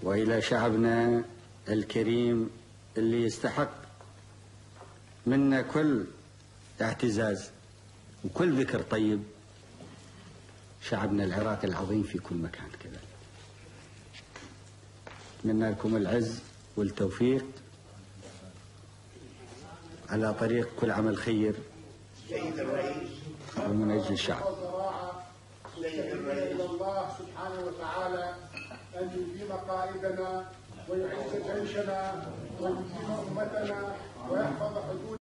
وإلى شعبنا الكريم اللي يستحق منا كل اعتزاز وكل ذكر طيب، شعبنا العراقي العظيم في كل مكان كذا. أتمنى لكم العز والتوفيق على طريق كل عمل خير ومن أجل الشعب. إلى الله سبحانه وتعالى أن يديم قائدنا ويعز جيشنا ويديم أمتنا ويحفظ حدود